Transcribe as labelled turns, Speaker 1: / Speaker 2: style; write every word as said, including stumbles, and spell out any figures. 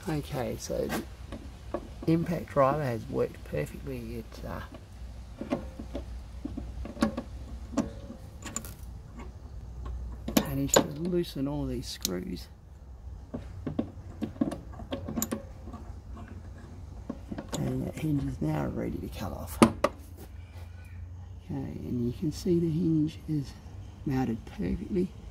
Speaker 1: Okay, so the impact driver has worked perfectly. It uh, managed to loosen all these screws. And that hinge is now ready to cut off. Okay, and you can see the hinge is mounted perfectly.